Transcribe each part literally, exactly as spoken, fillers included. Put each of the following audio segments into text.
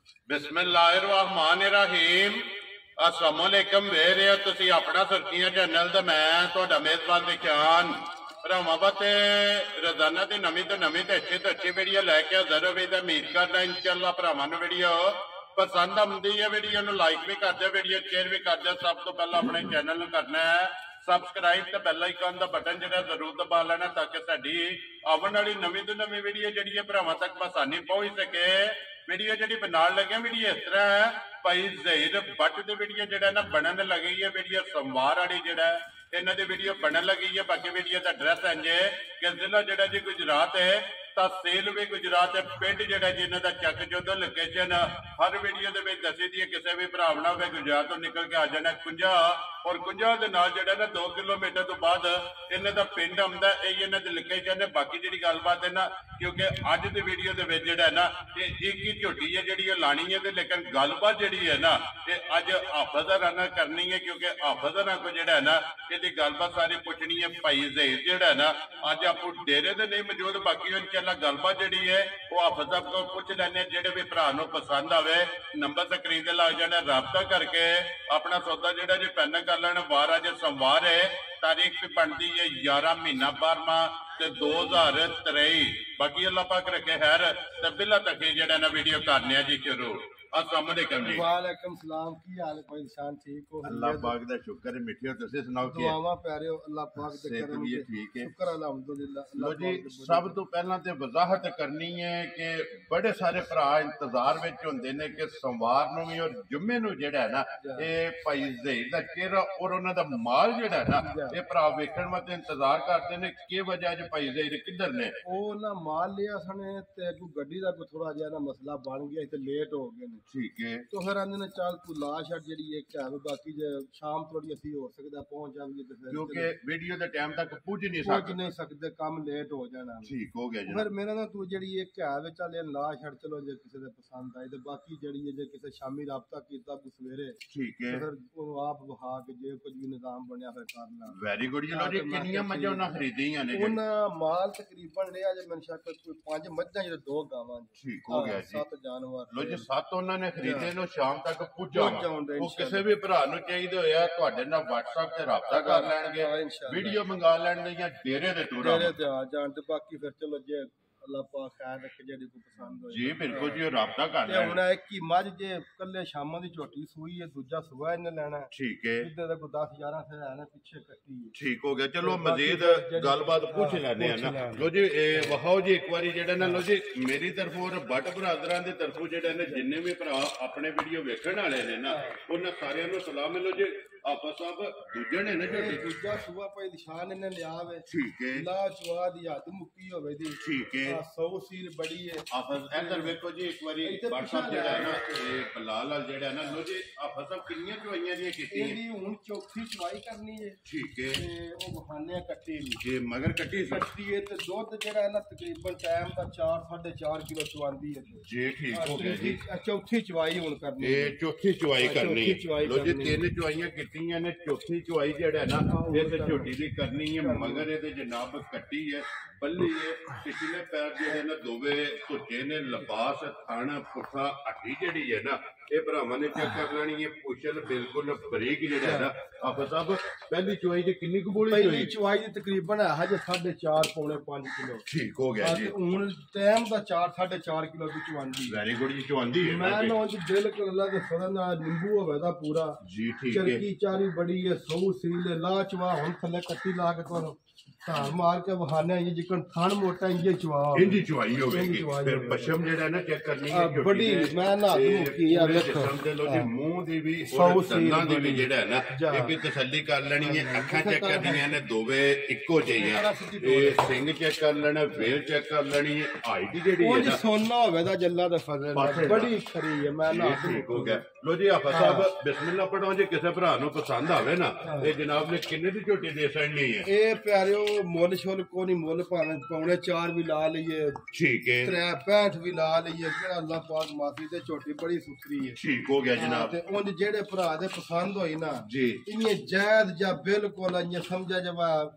बिस्मिल्लाहिर्रहमानिर्रहीम। अस्सलाम वालेकुम। वे रहे हो तुसी अपना सुर्खियां चैनल ते मैं तुहाडा मेजबान दिखान भरावां वास्ते रोजाना की नवी तो नवी तो अच्छी तो अच्छी वीडियो लैके हाजिर होवे ते उम्मीद करना इंशाअल्लाह भरावां नूं वीडियो पसंद आउंदी है। वीडियो नूं लाइक भी कर दे, वीडियो शेयर भी कर दे। सब तो पहला अपने चैनल नूं करना है सबसक्राइब ते बैल आइकन का बटन जिहड़ा जरूर दबा लेना ताकि साडी आवन वाली नवी तो नवी वीडियो जिहड़ी है भरावां तक आसानी पहुंच सके। वीडियो जी बनाने लगे वीडियो इस तरह है भाई जहीर भट्ट की वीडियो जो ना बनन लगी है। वीडियो सोमवार वाली जोड़ा इन्हों की वीडियो बनन लगी है। बाकी वीडियो का एड्रैस इंजे कि जिला जोड़ा जी गुजरात है, तहसील भी गुजरात है, पिंड जोड़ा जी इन्हों का चक चौधर लोकेशन हर वीडियो के दसी दी है। किसी भी भरावना हो गुजरात तो निकल के आ जाना कुंजा और कुंजा के नाल जोड़ा ना दो किलोमीटर तो बाद इन्हों का पिंड आंदा है। इन्हों की लोकेशन है। बाकी जी गलबात है ना क्योंकि अज की वीडियो के जोड़ा ना एक ही झोटी है जी लानी है, लेकिन गलबात जी है ना ये अज हाफज राना करनी है क्योंकि हाफज राना को जोड़ा है ना ये गलबात सारी पुछनी है। भाई जहीर जोड़ा है ना अज आप डेरे से नहीं मौजूद, बाकी इंशाअल्लाह गलबात जी है वो हाफज साहब को पुछ लेने। जेडे भी भरा पसंद आवे नंबर स्क्रीन से लग जाना, राबता करके अपना सौदा जोड़ा जी पैन कर लेना। वार अज सोमवार है, तारीख भी बनती है ग्यारह महीना बारहवां दो हजार तरई। बाकी अल्लाह पाक रखे खैर ते बिला तक जेड़ा ना वीडियो करने जी शुरू। अस्सलाम वालेकुम जी। वालेकुम सलाम। की हाल है भाई? शान ठीक हो? अल्लाह पाक दा शुक्र है। मिठियो तुसी सुनाओ कि दुआवां प्यारे हो अल्लाह पाक दे करम से ठीक है? शुक्र अल्हम्दुलिल्लाह। लो जी सब तो पहला ते वजाहत करनी है कि बड़े सारे भरा इंतजार विच हुंदे ने कि सोमवार नूं भी और जुम्मे नूं जेड़ा है ना ये भाई जहीर दा चेहरा और उन्हां दा माल जेड़ा है ना ये भरा वेखण वास्ते इंतजार करदे ने। के वजह अज भाई जहीर किधर ने? ओ ना माल लिया सने ते कोई गड्डी दा कोई थोड़ा जिहा ना मसला बन गया ते लेट हो गए ने। ठीक है तो फिर आंदे ने चल तू ला छड़ जेड़ी एक है बाकी जे शाम थोड़ी असी हो सकदा पहुंच जावे ते फिर क्योंकि वीडियो दे टाइम तक पहुंच नहीं पहुंच सकते नहीं सकदे, काम लेट हो जाना। ठीक हो गया जी। फिर मेरा ना तू जेड़ी एक है वे चल ला छड़ चलो जे किसी दे पसंद आई ते बाकी जेड़ी जे किसी शामी राबता कीता को सवेरे ठीक है फिर वो आप वहा के जे कुछ भी निजाम बनया फिर करना। वेरी गुड जी। लो जी कितनियां मज्जां उन्हां खरीदियां ने? उन माल तकरीबन लिया जे मैंने शायद कोई पांच मज्जां जे दो गावां। ठीक हो गया जी। सात जानवर। लो जी सत्त उन्होंने खरीदे नो शाम तक पुज्जा वो किसी भी भरा चाहिए होया तुहाडे नाल व्हाट्सएप ते राबता कर लैणगे, वीडियो मंगा लैणगे या डेरे दे टूर डेरे ते आ जाण ते बाकी फिर चलो जे अल्लाह पाक खैर रखे जेडी को पसंद हो जी बिल्कुल जी राबता कर ते हुन एक ही मज जे कल्ले शामां दी झोटी सूई है, दूजा सुबह इने लेना है। ठीक है इधर दा कोई दस ग्यारह से है ना पीछे कट्टी है। ठीक हो गया। चलो मजीद गलबात पूछ लैने हैं ना। लो जी वहाओ जी एक बारी जेड़ा ना लो जी मेरी तरफ और भट्ट बरादरां दी तरफों जेड़ा ने जिन्ने भी भरा अपने वीडियो वेखण वाले ने ना उन्हां सारियां नूं सलाम। लो जी आपा साहब दूजे ने ना झोटी दूजा सुबह पई निशान इने लिया वे। ठीक है ला चवा दी हद मुक्की होवे दी। ठीक है सौ सील बड़ी है। आफत इधर देखो जी एक बारी व्हाट्सएप जेड़ा है ना ये बलाल वाल जेड़ा है ना लो जी आफत साहब कितनियां चवाइयां दी कीतियां? एदी हुन चौथी चवाई करनी है। ठीक है ते ओ बहाने कट्टी ये मगर कट्टी कट्टी है ते दुध जेड़ा है ना तकरीबन टाइम दा चार साढ़े चार किलो चवांदी है जी। ठीक हो गया जी। चौथी चवाई हुन करनी ये चौथी चवाई करनी है। लो जी तीन चवाइयां कीतियां ने, चौथी चवाई जेड़ा है ना इस झोटी दी करनी है मगर ये जनाब कट्टी है बल्ली है। पिछले पैर जो ना दोवे धुचे ने लबास थाना पुठा हड्डी जेड़ी है ना ये भरावां ने चेक कर लेनी है। पुछल बिल्कुल बरीक जेड़ा है ना आफत साहब पहली चवाई दी कितनी कबूली होई? पहली चवाई दी तकरीबन है जे साढ़े चार पौने पांच किलो। ठीक हो गया जी। हुन टाइम दा चार साढ़े चार किलो दी चवांदी। वेरी गुड जी चवांदी है। मैं ना बिल्कुल अल्लाह दे फजल नाल नींबू होवे दा पूरा जी। ठीक है चरकी चारी बड़ी है सौ सील ला चवा हुन थल्ले कट्टी ला के तो धार मार के बहाने ये जिकन थान मोटा इंजे चवा इंजी चवाई होवेगी। फिर पशम जेड़ा ना चेक करनी है बड़ी मैं ना मुकी यार देखो समझ लो जी मुंह दी भी और दंदां दी भी जेड़ा है ना ये भी तसल्ली कर लेनी है। अखां चेक करनियां ने दोवे इक्को चाहिए। ये सिंग चेक कर लेना, वेल चेक कर लेनी है। हाइट जेड़ी है ना सोना होवे दा जल्ला दा फजल बड़ी खरी है। मैं ना ठीक हो गया। लो जी आफत साहब बिस्मिल्लाह पढ़ो जी किसी भरा नूं पसंद आवे ना ये जनाब ने किन्ने दी झोटी दे छड़नी है? ए प्यारियो मुल शुल को नहीं, मुल भावें पौने चार भी ला लीए ठीक है त्रै पैंठ भी ला लीए केड़ा अल्लाह पाक माफी ते झोटी बड़ी सुथरी है। ठीक हो गया जनाब। ते उंज जेड़े भरा दे पसंद होई ना जी इन्ने जायद जा बिल्कुल इयां समझा जवा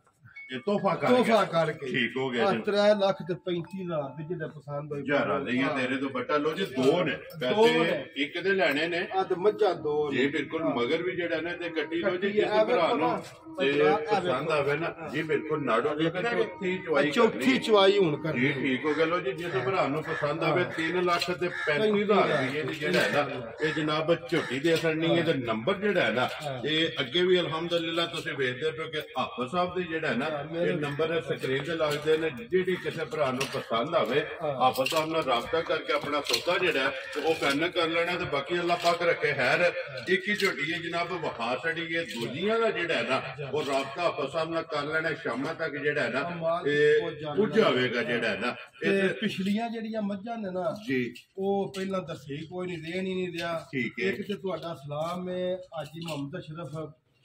ਇਹ ਤੋਹਫਾ ਕਰ ਤੋਹਫਾ ਕਰਕੇ ਠੀਕ ਹੋ ਗਿਆ ਜੀ त्रै लख ते पैंती हजार ਦੀ ਜਿਹਦੇ ਪਸੰਦ ਹੋਈ ਹਜ਼ਾਰਾਂ ਲਈਆਂ ਤੇਰੇ ਤੋਂ ਬੱਟਾ ਲੋ ਜੀ ਦੋ ਨੇ ਪੈਸੇ ਇੱਕ ਦੇ ਲੈਣੇ ਨੇ ਅੱਧ ਮੱਝਾਂ ਦੋ ਜੀ ਬਿਲਕੁਲ ਮਗਰ ਵੀ ਜਿਹੜਾ ਨਾ ਤੇ ਕੱਟੀ ਲੋ ਜੀ ਜਿਸ ਭਰਾ ਨੂੰ ਤੇ ਪਸੰਦ ਆਵੇ ਨਾ ਜੀ ਬਿਲਕੁਲ ਨਾੜੋ ਦੀ ਚੌਥੀ ਚਵਾਈ ਚੌਥੀ ਚਵਾਈ ਹੁਣ ਕਰ ਜੀ ਠੀਕ ਹੋ ਗਿਆ ਲੋ ਜੀ ਜਿਸ ਭਰਾ ਨੂੰ ਪਸੰਦ ਆਵੇ ਤਿੰਨ ਲੱਖ ਤੇ ਪੈਂਤੀ ਹਜ਼ਾਰ ਰੁਪਏ ਦੀ ਜਿਹੜਾ ਹੈ ਨਾ ਇਹ ਜਨਾਬ ਝੋਟੀ ਦੇ ਅਸਰਨੀ ਹੈ ਤੇ ਨੰਬਰ ਜਿਹੜਾ ਹੈ ਨਾ ਇਹ ਅੱਗੇ ਵੀ ਅਲਹਮਦੁਲਿਲਾ ਤੁਸੀਂ ਵੇਖਦੇ ਪਏ ਕਿ ਹਾਫਿਜ਼ ਸਾਹਿਬ ਦੇ ਜਿਹੜਾ ਹੈ ਨਾ ਇਹ ਨੰਬਰ ਸਕਰੀਨ ਤੇ ਲੱਗਦੇ ਨੇ ਜਿਹੜੀ ਕਿਸੇ ਭਰਾ ਨੂੰ ਪਸੰਦ ਆਵੇ ਹਾਫਿਜ਼ ਸਾਹਿਬ ਨਾਲ ਰਾਬਤਾ ਕਰਕੇ ਆਪਣਾ ਸੌਦਾ ਜਿਹੜਾ ਉਹ ਫਾਈਨਲ ਕਰ ਲੈਣਾ ਤੇ ਬਾਕੀ ਅੱਲਾਹ ਪਾਕ ਰੱਖੇ ਖੈਰ ਇੱਕ ਹੀ ਝੋਟੀ ਹੈ ਜਨਾਬ ਵਖਾ ਛੜੀ ਹੈ ਦੂਜੀਆਂ ਦਾ ਜਿਹੜਾ ਹੈ ਨਾ ਉਹ ਰਾਬਤਾ ਹਾਫਿਜ਼ ਸਾਹਿਬ ਨਾਲ ਕਰ ਲੈਣਾ ਸ਼ਾਮਾਂ ਤੱਕ ਜਿਹੜਾ ਹੈ ਨਾ ਇਹ ਪੁੱਜ ਜਾਵੇਗਾ ਜਿਹੜਾ ਹੈ ਨਾ ਇਹ ਪਿਛਲੀਆਂ ਜਿਹੜੀਆਂ ਮੱਝਾਂ ਨੇ ਨਾ ਜੀ ਉਹ ਪਹਿਲਾਂ ਦੱਸੇ ਕੋਈ ਨਹੀਂ ਦੇਣ ਹੀ ਨਹੀਂ ਦਿਆ ਠੀਕ ਹੈ ਇੱਕ ਤੇ ਤੁਹਾਡਾ ਸਲਾਮ ਹੈ ਹਾਜੀ ਮੁਹੰਮਦ ਅਸ਼ਰਫ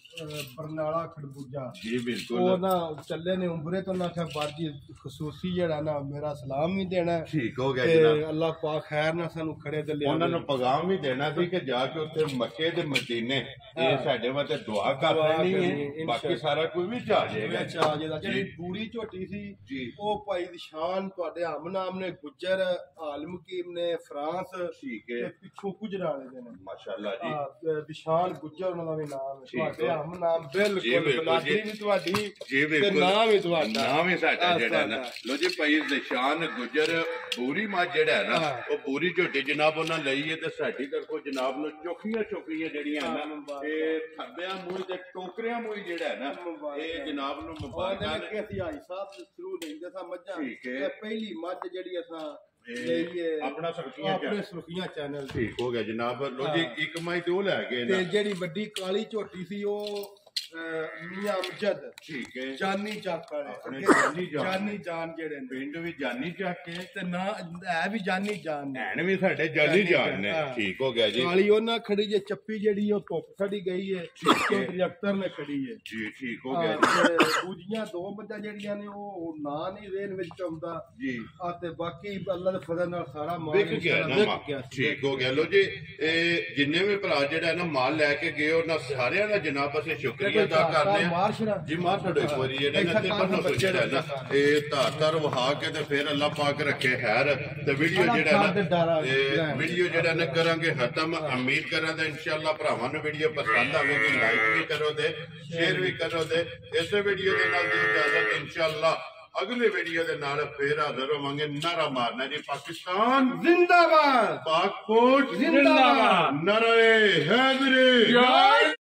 ਬਰਨਾਲਾ ਖੜਬੂਜਾ ਜੀ ਬਿਲਕੁਲ ਉਹ ਨਾ ਚੱਲੇ ਨੇ ਉਮਰੇ ਤੋਂ ਨਾ ਆਖਿਆ ਬਾਜੀ ਖਸੂਸੀ ਜਿਹੜਾ ਨਾ ਮੇਰਾ ਸਲਾਮ ਵੀ ਦੇਣਾ ਠੀਕ ਹੋ ਗਿਆ ਤੇ ਜਨਾਬ ਅੱਲਾਹ ਪਾਕ ਖੈਰ ਨਾਲ ਸਾਨੂੰ ਖੜੇ ਤੇ ਲਿਆ ਉਹਨਾਂ ਨੂੰ ਪੈਗਾਮ ਵੀ ਦੇਣਾ ਸੀ ਕਿ ਜਾ ਕੇ ਉੱਥੇ ਮੱਕੇ ਤੇ ਮਦੀਨੇ ਇਹ ਸਾਡੇ ਵਾਸਤੇ ਦੁਆ ਕਰ ਲੈਣੀ ਹੈ ਬਾਕੀ ਸਾਰਾ ਕੋਈ ਵੀ ਚਾਹ ਜਾਏਗਾ ਚਾਹ ਜਿਹਦਾ ਜਿਹੜੀ ਪੂਰੀ ਝੋਟੀ ਸੀ ਜੀ ਉਹ ਭਾਈ ਨਿਸ਼ਾਨ ਤੁਹਾਡੇ ਹਮ ਨਾਮ ਨੇ ਗੁੱਜਰ ਆਲਮ ਕੀਮ ਨੇ ਫਰਾਂਸ ਠੀਕ ਹੈ ਪਿੱਛੋਂ ਗੁਜਰਾਲੇ ਦੇ ਨੇ ਮਾਸ਼ਾਅੱਲਾ ਜੀ ਹਾਂ ਵਿਸ਼ਾਲ ਗੁੱਜਰ ਉਹਨਾਂ ਦਾ ਵੀ ਨਾਮ ਹੈ ਤੁਹਾਡੇ ਹਮ ਨਾਮ ਜੀ ਬਿਲਕੁਲ ਬਿਲਕੁਲ ਬਲਾਦੀ ਵੀ ਤੁਹਾਡੀ ਜੀ ਤੇ ਬਿਲਕੁਲ ਨਾਮ ਹੀ ਤੁਹਾਡਾ ਨਾਮ ਹੀ ਸਾਡਾ ਜਿਹੜਾ ਨਾ ਲੋ ਜੀ ਭਾਈ ਨਿਸ਼ਾਨ ਗੁੱਜਰ ਪੂਰੀ ਮੱਝ ਜਿਹੜਾ ਹੈ ਨਾ ਉਹ ਪੂਰੀ ਝੋਟੀ ਜਨਾਬ ਉਹਨਾਂ ਲਈ ਹੈ ਤੇ ਸਾਡੀ ਤਰਫੋਂ ਜਨਾਬ ਨੂੰ ਚੋਖੀਆਂ ਚੋਖੀਆਂ ਜਿਹੜੀਆਂ ਨਾ ਇਹ ਥੱਬਿਆਂ ਮੂੰਹ ਤੇ ਟੋਕਰਿਆਂ ਮੂੰਹ ਜਿਹੜਾ ਹੈ ਨਾ ਇਹ ਜਨਾਬ ਨੂੰ ਮੁਬਾਰਕਾਂ ਕਿ ਅਸੀਂ ਹਾਈ ਸਾਹਿਬ ਦੇ ਥਰੂ ਲੈਂਦੇ ਸਾਂ ਮੱਝਾਂ ਠੀਕ ਹੈ ਪਹਿਲੀ ਮੱਝ ਜਿਹੜੀ ਅਸਾਂ ਆਪਣਾ ਸੁਰਖੀਆਂ ਆਪਣੇ ਸੁਰਖੀਆਂ ਚੈਨਲ ਠੀਕ ਹੋ ਗਿਆ ਜਨਾਬ ਲੋ ਜੀ ਇੱਕ ਮਾਈ ਤੇ ਉਹ ਲੈ ਗਏ ਤੇ ਜਿਹੜੀ ਵੱਡੀ ਕਾਲੀ ਝੋਟੀ ਸੀ ਉਹ ਮੀਆਂ ਅਮਜਦ ਠੀਕ ਹੈ ਜਾਨੀ ਚੱਕ ਵਾਲੇ ਆਪਣੇ ਜਾਨੀ ਜਾਨ ਜਾਨੀ ਜਾਨ ਜਿਹੜੇ ਨੇ ਪਿੰਡ ਵੀ ਜਾਨੀ ਚੱਕ ਕੇ ਤੇ ਨਾ ਹੈ ਵੀ ਜਾਨੀ ਜਾਨ ਨੇ ਐਨ ਵੀ ਸਾਡੇ ਜਾਨੀ ਜਾਨ ਨੇ ਠੀਕ ਹੋ ਗਿਆ ਜੀ ਕਾਲੀ ਉਹਨਾਂ ਖੜੀ ਜੇ ਚੱਪੀ ਜਿਹੜੀ ਉਹ ਧੁੱਪ ਖੜੀ ਗਈ ਹੈ ਚੌਧਰੀ ਅਖਤਰ ਨੇ ਖੜੀ ਹੈ ਜੀ ਠੀਕ ਹੋ ਗਿਆ ਜੀ ਦੂਜੀਆਂ ਦੋ ਮੱਝਾਂ ਜਿਹੜੀਆਂ ਨੇ ਉਹ ਨਾਂ ਨਹੀਂ ਰੇਨ ਵਿੱਚ ਆਉਂਦਾ ਜੀ ਆ ਤੇ ਬਾਕੀ ਅੱਲਾ ਦੇ ਫਜ਼ਲ ਨਾਲ ਸਾਰਾ ਮਾਲ ਵਿਕ ਗਿਆ ਨਾ ਠੀਕ ਹੋ ਗਿਆ ਲੋ ਜੀ ਇਹ ਜਿੰਨੇ ਵੀ ਭਰਾ ਜਿਹੜਾ ਨਾ ਮਾਲ ਲੈ ਕੇ ਗਏ ਉਹਨਾਂ ਸਾਰਿਆਂ ਦਾ ਜਨਾਬ ਅਸੀਂ ਸ਼ੁਕਰੀਆ ਅਦਾ ਕਰਦੇ ਹਾਂ ਜੀ ਮਾਰ ਛੱਡੋ ਇੱਕ ਵਾਰੀ ਜਿਹੜਾ ਨਾ ਤੇ ਪਰਨੋ ਤੋਂ ਜਿਹੜਾ ਨਾ ਇਹ ਧਾਰ ਧਾਰ ਵਹਾ ਕੇ ਤੇ ਫਿਰ ਅੱਲਾਹ ਪਾਕ ਰੱਖੇ ਖੈਰ ਤੇ ਵੀਡੀਓ ਜਿਹੜਾ ਨਾ ਇਹ ਵੀਡੀਓ ਜਿਹੜਾ ਨਾ ਕਰਾਂਗੇ ਖਤਮ ਉਮੀਦ ਕਰਾਂ ਤਾਂ ਇਨਸ਼ਾਅੱਲਾ ਭਰਾਵਾਂ ਨੂੰ ਵੀਡੀਓ ਪਸੰਦ ਆਵੇਗੀ ਲਾਈਕ ਵੀ ਕਰੋ ਤੇ ਸ਼ੇਅਰ ਵੀ ਕਰੋ ਤੇ ਇਸੇ ਵੀਡੀਓ ਦੇ ਨਾਲ ਦੀ ਇਜਾਜ਼ਤ ਇਨਸ਼ਾਅੱਲਾ ਅਗਲੇ ਵੀਡੀਓ ਦੇ ਨਾਲ ਫੇਰ ਹਾਜ਼ਰ ਹੋਵਾਂਗੇ ਨਾਰਾ ਮਾਰਨਾ ਜੀ ਪਾਕਿਸਤਾਨ ਜ਼ਿੰਦਾਬਾਦ ਪਾਕ ਫੌਜ ਜ਼ਿੰਦਾਬਾਦ ਨਾਰੇ ਹੈਦਰੀ